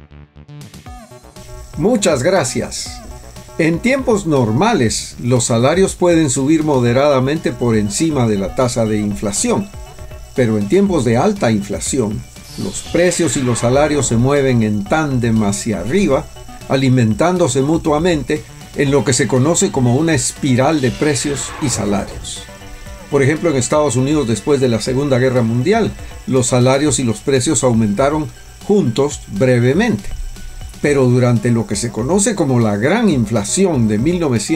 Muchas gracias. En tiempos normales, los salarios pueden subir moderadamente por encima de la tasa de inflación, pero en tiempos de alta inflación, los precios y los salarios se mueven en tándem hacia arriba, alimentándose mutuamente en lo que se conoce como una espiral de precios y salarios. Por ejemplo, en Estados Unidos, después de la Segunda Guerra Mundial, los salarios y los precios aumentaron juntos brevemente. Pero durante lo que se conoce como la Gran Inflación de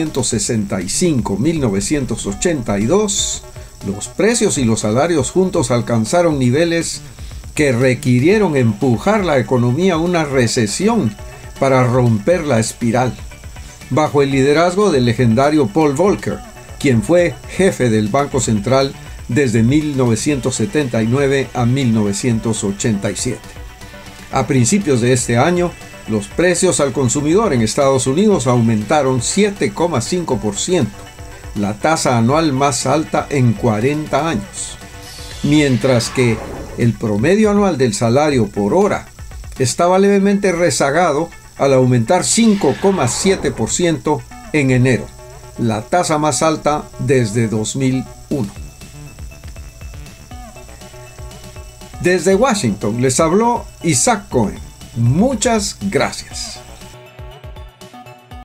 1965-1982, los precios y los salarios juntos alcanzaron niveles que requirieron empujar la economía a una recesión para romper la espiral, bajo el liderazgo del legendario Paul Volcker, quien fue jefe del Banco Central desde 1979 a 1987. A principios de este año, los precios al consumidor en Estados Unidos aumentaron 7,5%, la tasa anual más alta en 40 años, mientras que el promedio anual del salario por hora estaba levemente rezagado al aumentar 5,7% en enero, la tasa más alta desde 2001. Desde Washington les habló Isaac Cohen. Muchas gracias.